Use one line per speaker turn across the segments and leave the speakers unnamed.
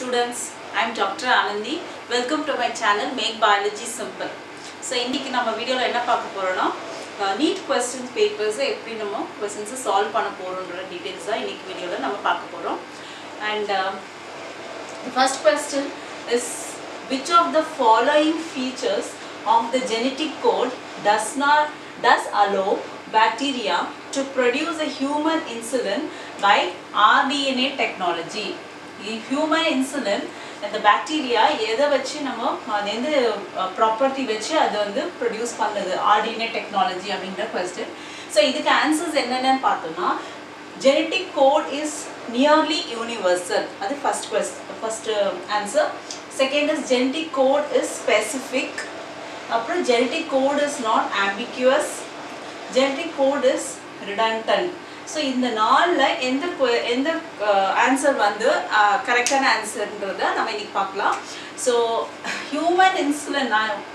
students, I am Dr. Anandi. Welcome to my channel Make Biology Simple. So இன்னைக்கு நம்ம வீடியோல என்ன பார்க்க போறோம்னா NEET questions papers எப்படி நம்ம questions solve பண்ண போறோம்ன்ற details தான் இன்னைக்கு வீடியோல நம்ம பார்க்க போறோம். And the first question is, which of the following features of the genetic code does allow bacteria to produce a human insulin by rDNA technology? Human insulin and the bacteria எதை வச்சு நம்ம எந்த ப்ராப்பர்ட்டி வச்சு அது வந்து produce பண்ணுது rDNA technology அப்படிங்கிற question. So இதுக்கு ஆன்சர்ஸ் என்னென்னு பார்த்தோம்னா, genetic code is nearly universal. அது first answer. Second is genetic code is specific. அப்புறம் genetic code is not ambiguous. Genetic code is redundant. So இந்த நாள்ல எந்த ஆன்சர் வந்து கரெக்டான ஆன்சர்ன்றதை நம்ம இன்னைக்கு பார்க்கலாம். So human insulin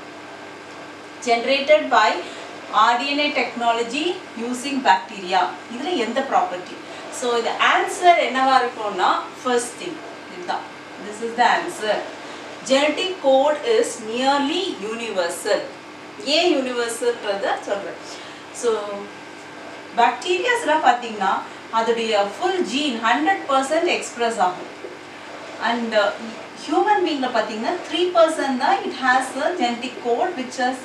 generated by rDNA technology using bacteria. இதுல எந்த ப்ராப்பர்ட்டி? So the answer என்னவா இருக்கும்னா, first thing இதுதான். This is the answer. Genetic code is nearly universal. ஏன் யூனிவர்சல்ன்றதை சொல்றேன். So bacterias la pathina adudaiya full gene 100% express agum, and human being la pathina 3% da it has a genetic code which has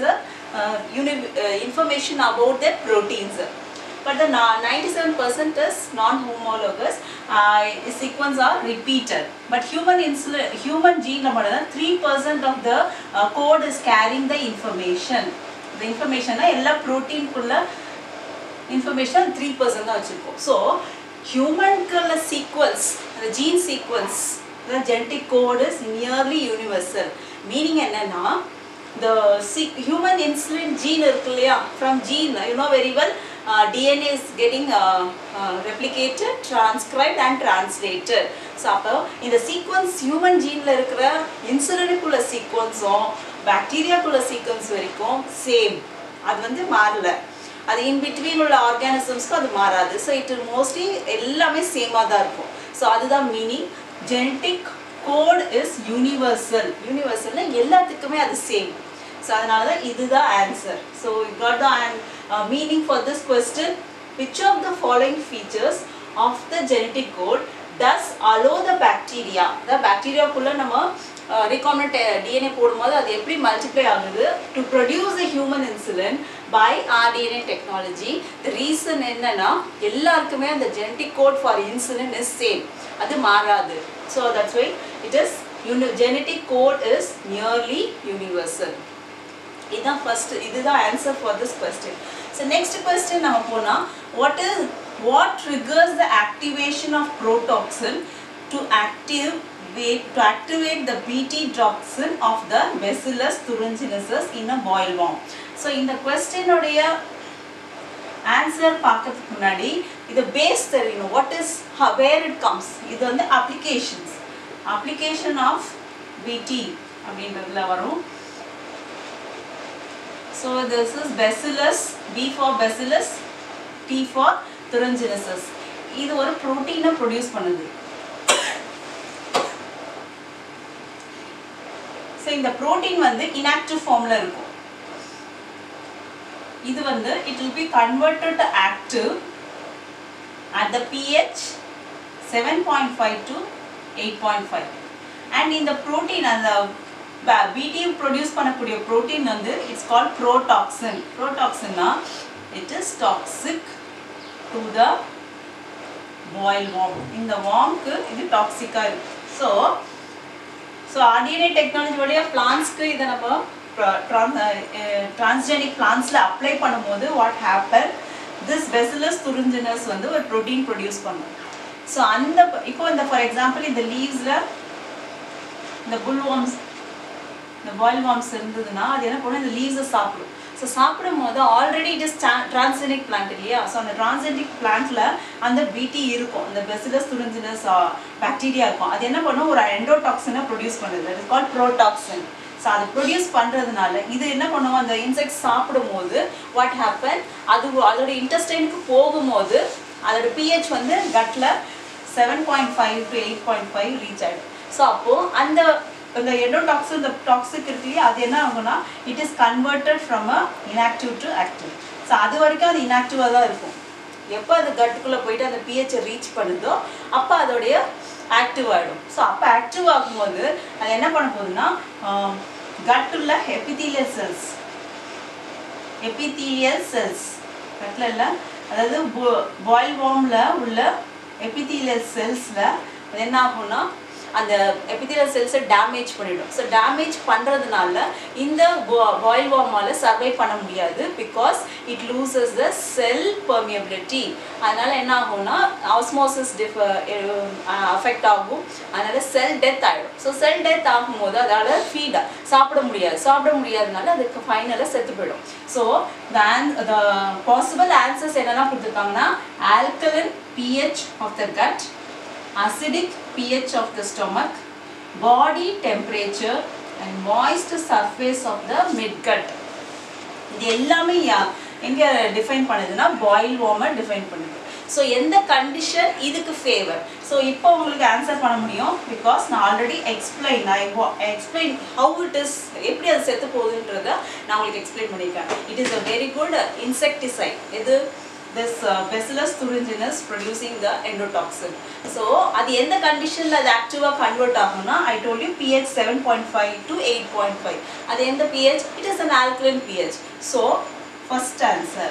information about the proteins, but the 97% is non-homologous sequence are repeated. But human gene la madana 3% of the code is carrying the information na ella protein kulla information 3% தான் வச்சிருக்கோம். So human sequence, the gene sequence, the genetic code is nearly universal. Meaning என்னன்னா, the human insulin gene இருக்கு இல்லையா, from gene you know very well, DNA is getting replicated, transcribed and translated. So அப்போ இந்த sequence human geneல இருக்கிற இன்சுலினுக்குள்ள சீக்வன்ஸும் பாக்டீரியாக்குள்ள sequence வரைக்கும் same, அது வந்து மாறல. அது in between உள்ள ஆர்கானிசம்ஸ்க்கு அது மாறாது. ஸோ இட் மோஸ்ட்லி எல்லாமே சேமாக தான் இருக்கும். ஸோ அதுதான் meaning. Genetic code is universal. யூனிவர்சல்னா எல்லாத்துக்குமே அது சேம். ஸோ அதனால தான் இதுதான் answer. So you got the meaning for this question. Which of the following features of the genetic code does allow the bacteria? The பாக்டீரியாக்குள்ளே நம்ம recombinant DNA போடும்போது அது எப்படி மல்டிப்ளை ஆகுது to produce a human insulin by rDNA technology. the reason என்னன்னா, எல்லாருக்குமே அந்த genetic code for insulin is same, அது மாறாது. So that's why it is genetic code is nearly universal. இதுதான் first, இதுதான் answer for this question. So next question நம்ம போனா, what triggers the activation of protoxin to activate the Bt toxin of the Bacillus thuringiensis in a boilworm. So இந்த question உடைய answer பார்க்கிறதுக்கு முன்னாடி இது base தெரியணும். what is where it comes. இது வந்து application of Bt அப்படின்றதுல வரும். So this is Bacillus, B for Bacillus, T for thuringiensis. இது ஒரு புரோட்டீனை ப்ரொடியூஸ் பண்ணுது. So இந்த protein வந்து inactive formல இருக்கும். இது வந்து it will be converted to active at the pH 7.5 to 8.5. and இந்த protein அந்த BT produce பண்ணக்கூடிய protein வந்து it's called protoxin. Protoxin na it is toxic to the boilworm. இந்த wormக்கு இது toxic ஆ இருக்கு. So rDNA technology வழியா பிளான்ட்ஸ்க்கு இதை நம்ம டிரான்ஸ்ஜெனிக் பிளான்ட்ஸில் அப்ளை பண்ணும்போது what happen, this Bacillus thuringiensis வந்து ஒரு ப்ரோட்டீன் ப்ரொடியூஸ் பண்ணும். ஸோ அந்த இப்போ இந்த ஃபார் எக்ஸாம்பிள் இந்த லீவ்ஸில் இந்த பாயில்வார்ம்ஸ் இருந்ததுன்னா அது என்ன பண்ணும், இந்த லீவ்ஸை சாப்பிடும். ஸோ சாப்பிடும் போது already it is transgenic plant இல்லையா. ஸோ அந்த டிரான்ஸ்ஜெனிக் பிளான்ட்ல அந்த பிடி இருக்கும், அந்த Bacillus thuringiensis பாக்டீரியா இருக்கும். அது என்ன பண்ணும், ஒரு எண்டோடாக்சினை ப்ரொடியூஸ் பண்ணுது. That is called protoxin. So அது ப்ரொடியூஸ் பண்ணுறதுனால இது என்ன பண்ணுவோம், அந்த இன்செக்ட்ஸ் சாப்பிடும் போது வாட் ஹேப்பன், அதோட இன்டெஸ்டைனுக்கு போகும்போது அதோட pH வந்து கட்டில் 7.5 to 8.5 reach ஆயிடும். ஸோ அப்போது அந்த endotoxin the toxic இருக்குல்லையே அது என்ன ஆகும்னா it is converted from a inactive to active. So அது வரைக்கும் அது inactive தான் இருக்கும். எப்போ அது கட்டுக்குள்ளே போயிட்டு அந்த pH ரீச் பண்ணுதோ அப்போ அதோடைய ஆக்டிவ் ஆகிடும். ஸோ அப்போ ஆக்டிவ் ஆகும்போது அது என்ன பண்ண போகுதுன்னா கட்டுள்ள எபித்தீலியல் செல்ஸ் கட்டில் இல்லை, அதாவது பாயில் வார்மில் உள்ள எபித்தீலியல் செல்ஸில் அது என்ன ஆகும்னா அந்த எபித்தீலியல் செல்ஸை டேமேஜ் பண்ணிடும். ஸோ டேமேஜ் பண்ணுறதுனால இந்த பாயில் வார்மால் சர்வை பண்ண முடியாது, because it loses the cell permeability. அதனால் என்ன ஆகும்னா ஆஸ்மோசிஸ் அஃபெக்ட் ஆகும், அதனால் செல் டெத் ஆகிடும். ஸோ செல் டெத் ஆகும்போது அதால் சாப்பிட முடியாதனால அதுக்கு ஃபைனலாக செத்து போயிடும். ஸோ the possible answers என்னென்னா கொடுத்துருக்காங்கன்னா alkaline pH of the gut, acidic pH of the stomach, body temperature and moist surface of the midgut. இது எல்லாமே எங்கே டிஃபைன் பண்ணுதுன்னா பாயில் வார்மர் டிஃபைன் பண்ணுது. ஸோ எந்த கண்டிஷன் இதுக்கு ஃபேவர். ஸோ இப்போ உங்களுக்கு ஆன்சர் பண்ண முடியும், பிகாஸ் நான் already explain how it is, எப்படி அது செத்து போகுதுன்றத நான் உங்களுக்கு எக்ஸ்பிளைன் பண்ணியிருக்கேன். It is a very good insecticide. இது this Bacillus thuringiensis producing the endotoxin. So அது எந்த கண்டிஷனில் அது ஆக்டிவாக கன்வெர்ட் ஆகும்னா I told you pH 7.5 to 8.5. அது எந்த pH? It is an alkaline pH. So first answer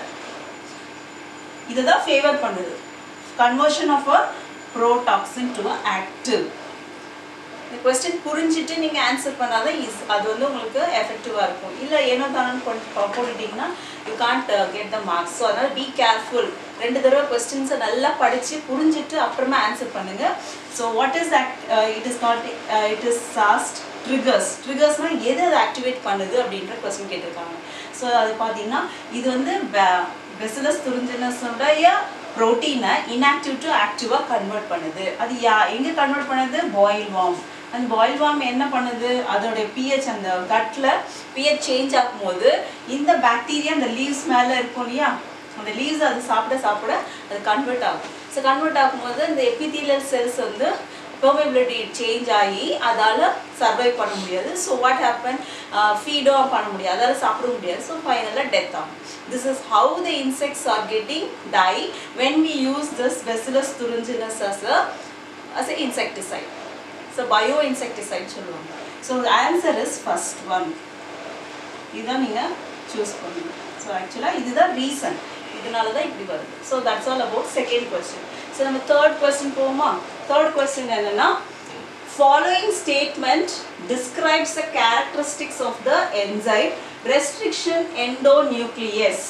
இதுதான் ஃபேவர் பண்ணுது, conversion of a protoxin to a active. இந்த கொஸ்டின் புரிஞ்சுட்டு நீங்கள் ஆன்சர் பண்ணாதான் அது வந்து உங்களுக்கு எஃபெக்டிவாக இருக்கும். இல்லை ஏனோ தானு போட்டுட்டிங்கன்னா you can't get the marks. So அதனால் பி கேர்ஃபுல். 2 தடவை கொஸ்டின்ஸை நல்லா படித்து புரிஞ்சுட்டு அப்புறமா ஆன்சர் பண்ணுங்கள். So what is it is சாஸ்ட் ட்ரிகர்ஸ்னால் எது அதை ஆக்டிவேட் பண்ணுது அப்படின்ற கொஸ்டின் கேட்டிருக்காங்க. ஸோ அது பார்த்தீங்கன்னா இது வந்து பெசிலஸ் துரிஞ்சினஸோடைய ப்ரோட்டீனை இன்ஆக்டிவ் டு ஆக்டிவாக கன்வெர்ட் பண்ணுது. அது எங்கே கன்வெர்ட் பண்ணுது? Boll worm. அந்த பாயில் வார்ம் என்ன பண்ணுது? அதோடைய pH அந்த கட்டில் pH சேஞ்ச் ஆகும்போது இந்த பாக்டீரியா அந்த லீவ்ஸ் மேலே இருக்கும் இல்லையா, அந்த லீவ்ஸ் அது சாப்பிட அது கன்வெர்ட் ஆகும். ஸோ கன்வெர்ட் ஆகும்போது இந்த எபித்தீலியல் செல்ஸ் வந்து பெர்மியபிலிட்டி சேஞ்ச் ஆகி அதால் சர்வைவ் பண்ண முடியாது. ஸோ வாட் ஹேப்பன், ஃபீடும் பண்ண முடியாது, அதால் சாப்பிட முடியாது. ஸோ ஃபைனலாக டெத் ஆகும். This is how the insects are getting die when we use this Bacillus thuringiensis as a insecticide. So bioinsecticide சொல்லுவாங்க. So the answer is first one. இதான் நீங்கள் சூஸ் பண்ணுங்க. ஸோ ஆக்சுவலாக இதுதான் ரீசன், இதனால தான் இப்படி வருது. So that's all about second question. So நம்ம தேர்ட் கொஸ்டின் போவோமா? தேர்ட் கொஸ்டின் என்னென்னா, following statement describes the characteristics of the enzyme restriction endonuclease.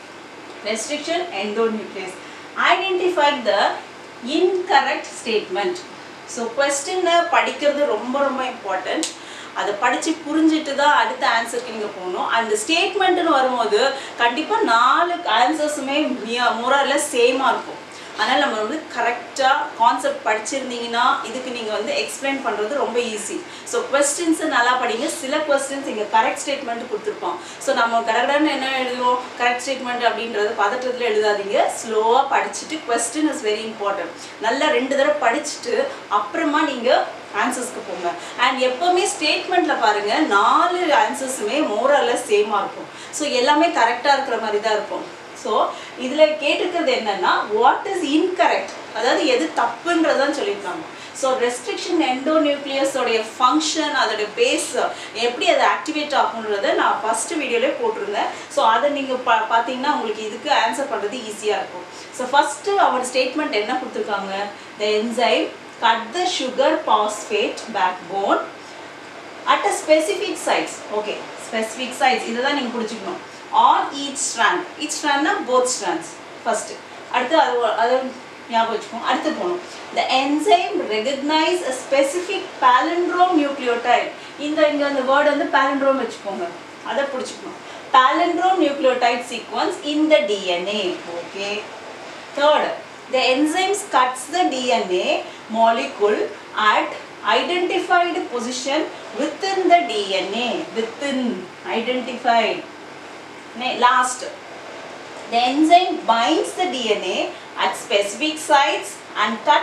Identify the incorrect statement. So question படிக்கிறது ரொம்ப important. அதை படித்து புரிஞ்சிட்டு தான் அடுத்த ஆன்சருக்கு நீங்கள் போகணும். அந்த ஸ்டேட்மெண்ட்டுன்னு வரும்போது கண்டிப்பாக 4 ஆன்சர்ஸுமே மோரலஸ் சேமாக இருக்கும். அதனால் நம்ம வந்து கரெக்டாக கான்செப்ட் படிச்சிருந்தீங்கன்னா இதுக்கு நீங்கள் வந்து எக்ஸ்பிளைன் பண்ணுறது ரொம்ப ஈஸி. ஸோ கொஸ்டின்ஸை நல்லா படிங்க. சில கொஸ்டின்ஸ் இங்கே கரெக்ட் ஸ்டேட்மெண்ட் கொடுத்துருப்போம். ஸோ நம்ம கடகடன்னு என்ன எழுதுவோம், கரெக்ட் ஸ்டேட்மெண்ட் அப்படின்றது பதற்றத்தில் எழுதாதீங்க. ஸ்லோவாக படிச்சுட்டு கொஸ்டின் இஸ் வெரி இம்பார்ட்டன்ட். நல்லா 2 தடவை படிச்சுட்டு அப்புறமா நீங்கள் ஆன்சர்ஸ்க்கு போங்க. அண்ட் எப்போவுமே ஸ்டேட்மெண்ட்டில் பாருங்கள் 4 ஆன்சர்ஸுமே மோரலஸ் சேமாக இருக்கும். ஸோ எல்லாமே கரெக்டாக இருக்கிற மாதிரி தான் இருக்கும். ஸோ இதில் கேட்டிருக்கிறது என்னென்னா வாட் இஸ் இன்கரெக்ட், அதாவது எது தப்புன்றதான் சொல்லியிருக்காங்க. ஸோ ரெஸ்ட்ரிக்ஷன் எண்டோநியூக்ளியஸோடைய ஃபங்க்ஷன், அதோடைய பேஸ் எப்படி அது ஆக்டிவேட் ஆகுன்றதை நான் ஃபஸ்ட்டு வீடியோலேயே போட்டிருந்தேன். ஸோ அதை நீங்கள் பார்த்தீங்கன்னா உங்களுக்கு இதுக்கு ஆன்சர் பண்ணுறது ஈஸியாக இருக்கும். ஸோ ஃபஸ்ட்டு அவர் ஸ்டேட்மெண்ட் என்ன கொடுத்துருக்காங்க, the enzyme cut the sugar phosphate backbone at a specific sites. Okay, specific sites இதுதான் நீங்கள் புரிஞ்சுக்கணும். On each strand, each strandனா both strands first. அடுத்து அது ஞாபகம் வச்சுக்கோங்க. அடுத்து போகணும், the enzyme recognize a specific palindrome nucleotide. இங்கே அந்த வேர்டு வந்து palindrome வச்சுக்கோங்க, அதை பிடிச்சிக்கணும். Palindrome nucleotide sequence in the DNA. Okay. Third, the enzymes cuts the DNA molecule at identified position within the DNA. Within identified. Last, the enzyme binds the DNA at specific sites and cuts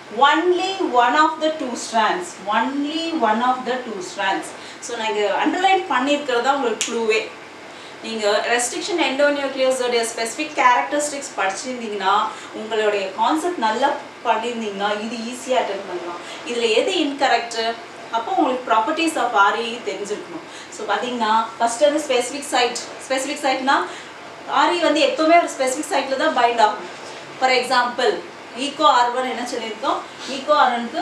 only one of the two strands. Only one of the two strands. So நான் underline பண்ணியிருக்கிறது தான் உங்களுக்கு க்ளூவே. நீங்கள் restriction எண்டோநியூக்ளியஸோடைய specific characteristics படிச்சிருந்தீங்கன்னா உங்களுடைய concept நல்லா பண்ணியிருந்தீங்கன்னா இது ஈஸியாக அட்டெண்ட் பண்ணலாம். இதில் எது இன்கரெக்டு அப்போ உங்களுக்கு ப்ராப்பர்ட்டிஸ் ஆஃப் RE தெரிஞ்சிருக்கணும். ஸோ பார்த்தீங்கன்னா ஃபஸ்ட்டு வந்து ஸ்பெசிஃபிக் சைட்னா RE வந்து எப்போவுமே ஒரு ஸ்பெசிஃபிக் சைட்டில் தான் பைண்ட் ஆகும். ஃபார் எக்ஸாம்பிள் ஈகோ R1 என்ன சொல்லியிருக்கோம், ஈகோ R1க்கு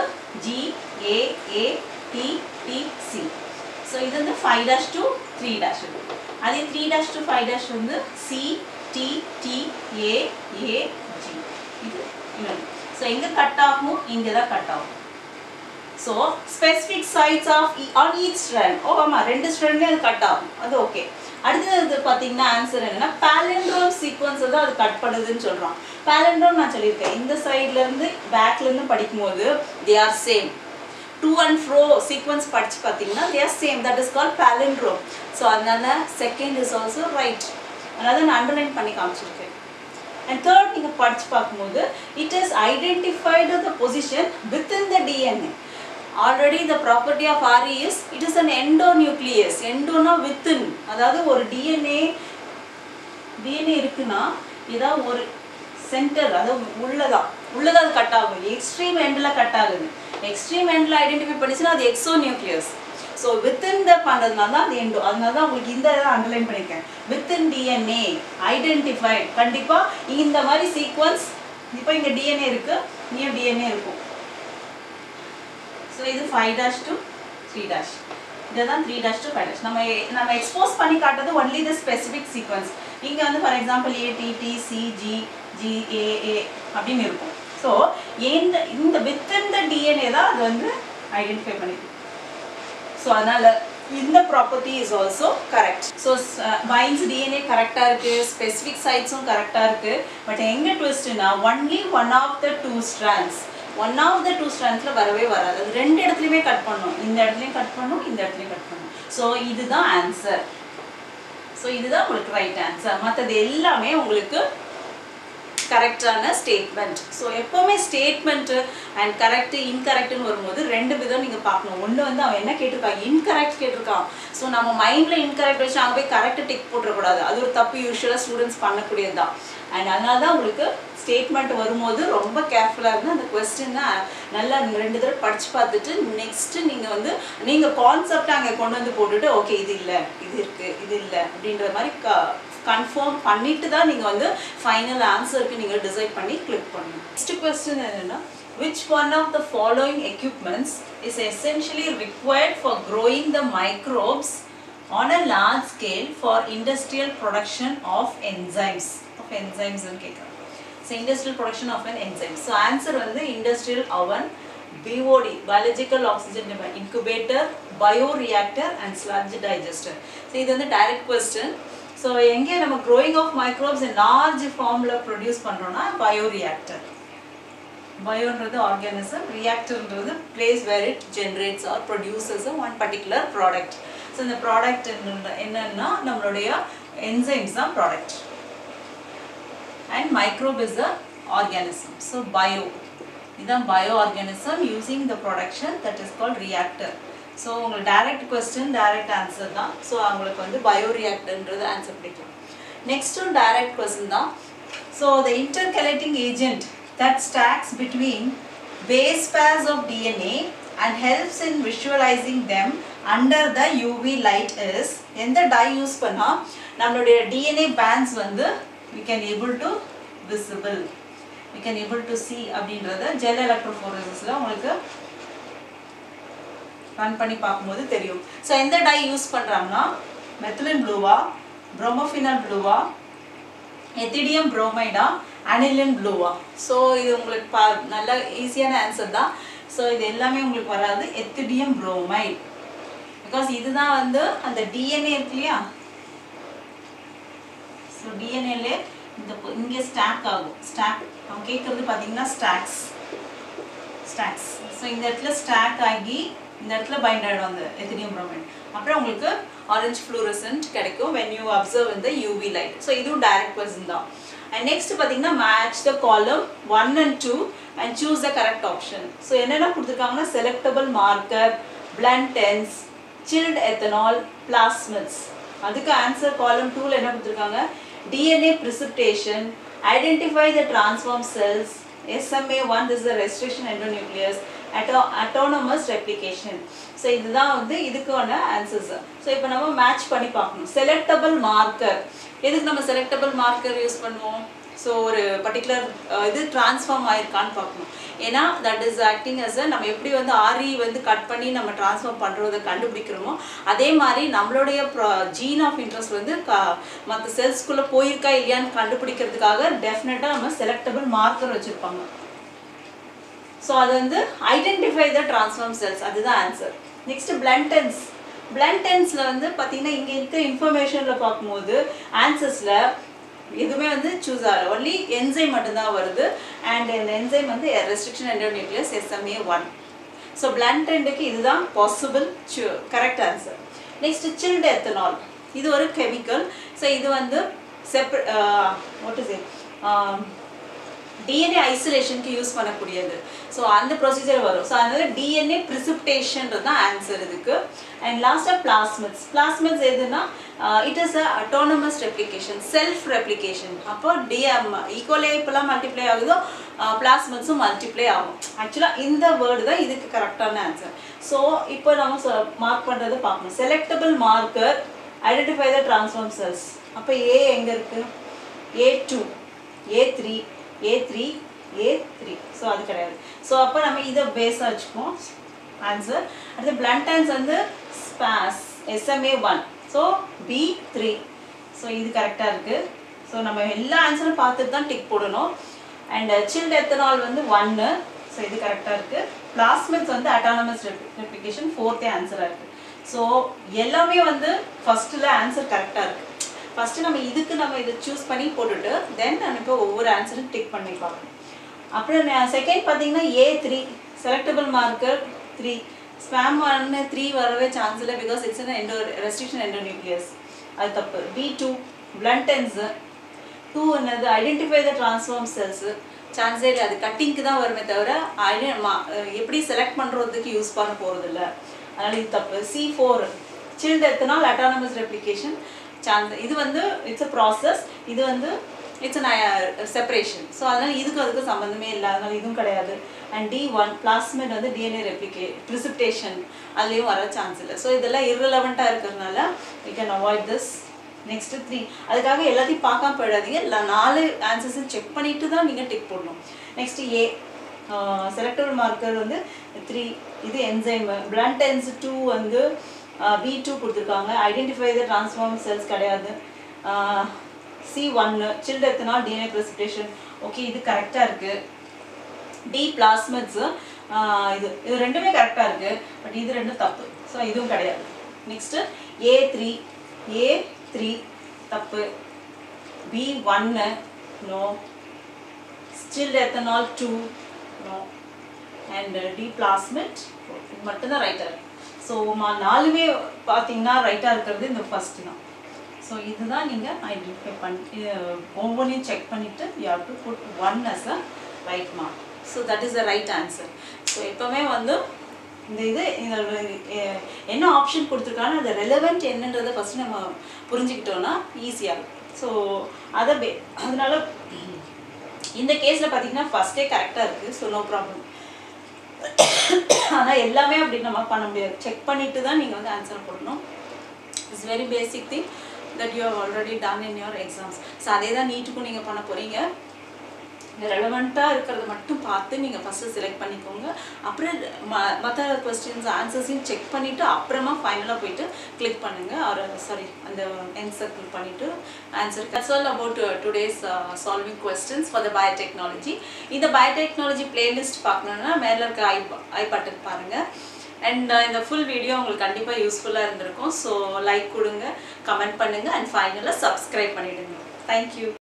GAATTC. ஸோ இது வந்து 5' to 3' இருக்கு. அதே 3' to 5' வந்து CTTAAG. இது ஸோ எங்கே கட் ஆகும், இங்கே தான் கட் ஆகும். So specific sites of on each strand. ஓ ஆமாம், 2 ஸ்ட்ராண்ட்லேயும் அது கட் ஆகும், அது ஓகே. அடுத்தது பார்த்தீங்கன்னா ஆன்சர் என்னன்னா பாலிண்ட்ரோம் சீக்வன்ஸ் தான் அது கட் பண்ணுதுன்னு சொல்கிறோம். பாலிண்ட்ரோம் நான் சொல்லியிருக்கேன், இந்த சைட்லேருந்து பேக்லேருந்து படிக்கும்போது they are same. to and fro sequence படிச்சு பார்த்தீங்கன்னா they are same, that is called palindrome. So அதனால செகண்ட் இஸ் ஆல்சோ ரைட். அதனால நான் அண்டர்லைன் பண்ணி காமிச்சிருக்கேன். அண்ட் தேர்ட் நீங்கள் படிச்சு பார்க்கும்போது it is identified the position within the DNA. Already the property of RE is it is an endonucleus. எண்டோனா within, அதாவது ஒரு DNA இருக்குன்னா ஏதாவது ஒரு சென்டர், அதாவது உள்ளதான் அது கட் ஆகும். எக்ஸ்ட்ரீம் எண்டில் கட் ஆகுது. எக்ஸ்ட்ரீம் எண்டில் ஐடென்டிஃபை பண்ணிச்சுன்னா அது எக்ஸோநியூக்ளியஸ். ஸோ வித்தின் த பண்ணுறதுனால தான் அது எண்டோ. அதனால தான் உங்களுக்கு இந்த இதை அண்டர்லைன் பண்ணியிருக்கேன். Within DNA identified. கண்டிப்பாக இந்த மாதிரி சீக்வன்ஸ் இப்போ இங்கே DNA இருக்குது, இங்கே DNA இருக்கும். ஸோ இது 5' to 3'. இதுதான் 3' to 5'. நம்ம எக்ஸ்போஸ் பண்ணி காட்டுறது ஒன்லி த ஸ்பெசிஃபிக் சீக்வன்ஸ். இங்கே வந்து ஃபார் எக்ஸாம்பிள் ATTCGGAA அப்படின்னு இருக்கும். ஸோ இந்த வித்தின் த DNA தான் அது வந்து ஐடென்டிஃபை பண்ணிருக்கு. ஸோ அதனால் இந்த property is also correct. So binds DNA கரெக்டாக இருக்குது, ஸ்பெசிஃபிக் சைட்ஸும் கரெக்டாக இருக்குது. பட் எங்கே ட்விஸ்ட்னா only one of the two strands வரவே வராது. அது 2 இடத்துலையுமே கட் பண்ணும். இந்த இடத்துலையும் கட் பண்ணும், இந்த இடத்துலையும் கட் பண்ணும். ஸோ இதுதான் ஆன்சர். ஸோ இதுதான் உங்களுக்கு ரைட் ஆன்சர். மற்றது எல்லாமே உங்களுக்கு கரெக்டான ஸ்டேட்மெண்ட். ஸோ எப்போவுமே ஸ்டேட்மெண்ட்டு அண்ட் கரெக்டு இன்கரெக்டுன்னு வரும்போது 2 விதம் நீங்கள் பார்க்கணும். ஒன்று வந்து அவன் என்ன கேட்டிருக்கான், இன்கரெக்ட் கேட்டிருக்கான். ஸோ நம்ம மைண்டில் இன்கரெக்ட் வச்சு அங்கே போய் கரெக்டு டிக் போட்டுறக்கூடாது. அது ஒரு தப்பு யூஸ்வலாக ஸ்டூடெண்ட்ஸ் பண்ணக்கூடியது தான். அண்ட் அதனால தான் உங்களுக்கு ஸ்டேட்மெண்ட் வரும்போது ரொம்ப கேர்ஃபுல்லாக இருந்து அந்த கொஸ்டினை நல்லா 2 தடவை படித்து பார்த்துட்டு நெக்ஸ்ட்டு நீங்கள் கான்செப்டை அங்கே கொண்டு வந்து போட்டுட்டு ஓகே இது இல்லை, இது இருக்குது, இது இல்லை அப்படின்ற மாதிரி கன்ஃபார்ம் பண்ணிட்டு தான் நீங்கள் வந்து ஃபைனல் ஆன்சருக்கு நீங்கள் டிசைட் பண்ணி கிளிக் பண்ணணும். நெக்ஸ்ட் கொஸ்டின் என்னென்னா, which one of the following equipments is essentially required for growing the microbes on a large scale for industrial production of enzymes? So industrial production of an enzyme. So answer வந்து industrial oven, BOD biological oxygen incubator, bioreactor and sludge digester. So இது வந்து direct question. So எங்கே நம்ம growing of microbes in large formல produce பண்ணுறோம்னா bioreactor. Bioன்றது organism, reactorன்றது place where it generates or produces one particular product. So இந்த product என்னன்னா நம்மளுடைய enzymes தான் product. And microbe is the organism. So bio, இதான் bioorganism using the production that is called reactor. So உங்களுக்கு direct question, direct answer தான். So உங்களுக்கு வந்து bioreactorன்றது answer பிடிக்கும். Next one direct question தான். So the intercalating agent that stacks between base pairs of DNA and helps in visualizing them under the UV light is, எந்த dye use பண்ணா நம்மளுடைய DNA bands வந்து we can able to see அப்படின்றத gel electrophoresisல உங்களுக்கு run பண்ணி பார்க்கும்போது தெரியும். So எந்த டை யூஸ் பண்ணுறாங்கன்னா மெத்திலின் ப்ளூவா, ப்ரோமோஃபினால் ப்ளூவா, எத்திடியம் ப்ரோமைடா, அனிலின் ப்ளூவா. ஸோ இது உங்களுக்கு நல்ல ஈஸியான ஆன்சர் தான். ஸோ இது எல்லாமே உங்களுக்கு வராது, எத்திடியம் ப்ரோமைட். பிகாஸ் இதுதான் வந்து அந்த டிஎன்ஏ இருக்கு இல்லையா, ஸோ டிஎன்ஏலே இங்கே ஸ்டாக் ஆகும். ஸ்டாக் அவங்க கேட்குறது பார்த்தீங்கன்னா ஸ்டாக்ஸ். ஸோ இந்த இடத்துல ஸ்டாக் ஆகி இந்த இடத்துல பைண்ட் ஆகிடும் அந்த எத்தினியம் ப்ரோமைட். அப்புறம் உங்களுக்கு ஆரஞ்சு ஃப்ளூரசன்ட் கிடைக்கும் when you observe in the UV light. So இதுவும் டைரக்ட் கொஸ்டின் தான். And next பார்த்தீங்கன்னா match the column 1 and 2 and choose the correct option. So என்னென்ன கொடுத்துருக்காங்கன்னா selectable marker, blunt ends, chilled ethanol, plasmids. அதுக்கு answer column 2ல என்ன கொடுத்துருக்காங்க DNA precipitation, identify the transform cells, SMA1 this is the restriction endonuclease, autonomous replication. So இதுதான் வந்து இதுக்கான answers. So இப்போ நம்ம match பண்ணி பார்க்கணும். Selectable marker எதுக்கு நம்ம selectable marker யூஸ் பண்ணுவோம்? ஸோ ஒரு பர்டிகுலர் இது ட்ரான்ஸ்ஃபார்ம் ஆயிருக்கான்னு பார்க்கணும். ஏன்னா தட் இஸ் ஆக்டிங் அஸ் நம்ம எப்படி வந்து ஆரி வந்து கட் பண்ணி நம்ம ட்ரான்ஸ்ஃபார்ம் பண்ணுறதை கண்டுபிடிக்கிறோமோ அதே மாதிரி நம்மளுடைய ஜீன் ஆஃப் இன்ட்ரெஸ்ட் வந்து மற்ற செல்ஸ்குள்ளே போயிருக்கா இல்லையான்னு கண்டுபிடிக்கிறதுக்காக டெஃபினட்டாக நம்ம செலக்டபிள் மார்க்கர் வச்சுருப்பாங்க. ஸோ அது வந்து ஐடென்டிஃபை த ட்ரான்ஸ்ஃபார்ம் செல்ஸ், அதுதான் answer. Next blunt ends. Blunt எண்ட்ஸில் வந்து பார்த்தீங்கன்னா இங்கே இருக்கிற இன்ஃபர்மேஷனில் பார்க்கும்போது ஆன்சர்ஸில் எதுவுமே வந்து சூஸ் ஆகல, ஒன்லி என்சைம் மட்டும்தான் வருது. அண்ட் இந்த என்சைம் வந்து restriction endonuclease SMA1. So blunt எண்டுக்கு இதுதான் possible correct answer. Next chilled ethanol, இது ஒரு கெமிக்கல். ஸோ இது வந்து வாட் இஸ் இட் DNA ஐசோலேஷனுக்கு யூஸ் பண்ணக்கூடியது. ஸோ அந்த ப்ரொசீஜர் வரும். ஸோ அதனால DNA ப்ரிசிபிடேஷன்றது தான் ஆன்சர் இதுக்கு. அண்ட் லாஸ்ட்டாக பிளாஸ்மிட்ஸ். பிளாஸ்மிட்ஸ் எதுனா it is a autonomous replication, self replication. அப்போ ஈக்குவலே இப்போலாம் மல்டிப்ளை ஆகுதோ பிளாஸ்மிட்ஸும் மல்டிப்ளை ஆகும். ஆக்சுவலாக இந்த வேர்டு தான் இதுக்கு கரெக்டான ஆன்சர். ஸோ இப்போ நம்ம மார்க் பண்ணுறது பார்க்கணும். Selectable marker, identify the transform cells. அப்போ ஏ எங்கே இருக்குது? A2, A3, A3, A3. So அது கிடையாது. ஸோ அப்போ நம்ம இதை பேஸாக வச்சுக்குவோம் ஆன்சர். அடுத்து பிளண்ட் எண்ட்ஸ் வந்து SMA1. So B3. ஸோ இது கரெக்டாக இருக்குது. ஸோ நம்ம எல்லா ஆன்சரும் பார்த்துட்டு தான் டிக் போடணும். அண்ட் சில்ட் எத்தனால் வந்து 1. ஸோ இது கரெக்டாக இருக்குது. பிளாஸ்மிட்ஸ் வந்து அட்டானமஸ் ரெப்ளிகேஷன் 4th ஆன்சராக இருக்குது. ஸோ எல்லாமே வந்து ஃபஸ்ட்டில் ஆன்சர் கரெக்டாக இருக்குது. ஃபஸ்ட்டு நம்ம இதுக்கு நம்ம இதை சூஸ் பண்ணி போட்டுட்டு தென் நம்ம இப்போ ஒவ்வொரு ஆன்சரும் டிக் பண்ணி பார்க்கணும். அப்புறம் செகண்ட் பார்த்தீங்கன்னா A3 செலக்டபிள் மார்க்கர் 3. ஸ்பேம் 1 3 வரவே சான்ஸ் இல்லை, பிகாஸ் இட்ஸ் ரெஸ்ட்ரிக்ஷன் எண்டோநியூக்ளியஸ், அது தப்பு. B2 blend ends. 2 என்னது ஐடென்டிஃபை த ட்ரான்ஸ்ஃபார்ம் செல்ஸ், சான்ஸே இல்லை, அது கட்டிங்க்கு தான் வருமே தவிர எப்படி செலக்ட் பண்ணுறதுக்கு யூஸ் பண்ண போகிறது இல்லை, அதனால் இது தப்பு. C4 chilled ethanol autonomous replication, chance இது வந்து இட்ஸ் அ ப்ராசஸ், இது வந்து இட்ஸ் செப்பரேஷன். ஸோ அதனால் இதுக்கு அதுக்கு சம்மந்தமே இல்லை, அதனால் இதுவும் கிடையாது. அண்ட் D1 பிளாஸ்மிட் வந்து DNA ப்ரிசிபிடேஷன், அதுலேயும் வர சான்ஸ் இல்லை. ஸோ இதெல்லாம் இர்ரெலவெண்ட்டாக இருக்கிறதுனால we can avoid this. Next 3. அதுக்காக எல்லாத்தையும் பார்க்காம போயிடாதீங்க, இல்லை 4 ஆன்சர்ஸும் செக் பண்ணிவிட்டு தான் நீங்கள் டிக் போடணும். நெக்ஸ்ட்டு A செலக்டபிள் மார்க்கர் வந்து 3. இது என்சைம். பிளண்ட் எண்ட்ஸ் 2 வந்து B2 கொடுத்துருக்காங்க. ஐடென்டிஃபை த ட்ரான்ஸ்ஃபார்ம் செல்ஸ் கிடையாது. C1 chilled ethanol DNA precipitation, okay இது கரெக்டாக இருக்குது. D பிளாஸ்மிட்ஸ், இது ரெண்டுமே கரெக்டாக இருக்குது, பட் இது ரெண்டும் தப்பு. ஸோ இதுவும் கிடையாது. நெக்ஸ்ட்டு A3 தப்பு. B1 no. Chilled ethanol 2 no. And D plasmid இது மட்டும்தான் ரைட்டாக இருக்குது. ஸோ 4மே பார்த்தீங்கன்னா ரைட்டாக இருக்கிறது இந்த ஃபஸ்ட்டு தான். ஸோ இதுதான் நீங்கள் ஐடென்டிஃபை பண்ணி ஒவ்வொன்றையும் செக் பண்ணிவிட்டு you have to put 1 as a right mark. So that is the right answer. So எப்போவுமே வந்து இந்த என்ன ஆப்ஷன் கொடுத்துருக்காங்கன்னா அது ரெலவெண்ட் என்னன்றதை ஃபஸ்ட்டு நம்ம புரிஞ்சுக்கிட்டோன்னா ஈஸியாக இருக்கும். ஸோ அதனால இந்த கேஸில் பார்த்தீங்கன்னா ஃபஸ்ட்டே கரெக்டாக இருக்குது. So no problem. ஆனால் எல்லாமே அப்படி நம்ம பண்ண முடியாது, செக் பண்ணிவிட்டு தான் நீங்கள் வந்து ஆன்சர் போடணும். It's very basic thing that you have already done in your exams. So அதே தான் நீட்டுக்கும் நீங்கள் பண்ண போகிறீங்க. ரெலவெண்ட்டாக இருக்கிறத மட்டும் பார்த்து நீங்கள் ஃபஸ்ட்டு செலக்ட் பண்ணிக்கோங்க. அப்புறம் மற்ற கொஸ்டின்ஸ் ஆன்சர்ஸையும் செக் பண்ணிவிட்டு அப்புறமா ஃபைனலாக போயிட்டு கிளிக் பண்ணுங்கள், அந்த ஆன்சர் கிளிக் பண்ணிவிட்டு answer. That's all about today's solving questions for the biotechnology. இந்த பயோடெக்னாலஜி பிளேலிஸ்ட் பார்க்கணுன்னா மேலே இருக்க ஐ பட்டன் பாருங்கள். அண்ட் இந்த ஃபுல் வீடியோ உங்களுக்கு கண்டிப்பாக யூஸ்ஃபுல்லாக இருந்திருக்கும். ஸோ லைக் கொடுங்க, கமெண்ட் பண்ணுங்கள், அண்ட் ஃபைனலாக சப்ஸ்கிரைப் பண்ணிவிடுங்க. தேங்க்யூ.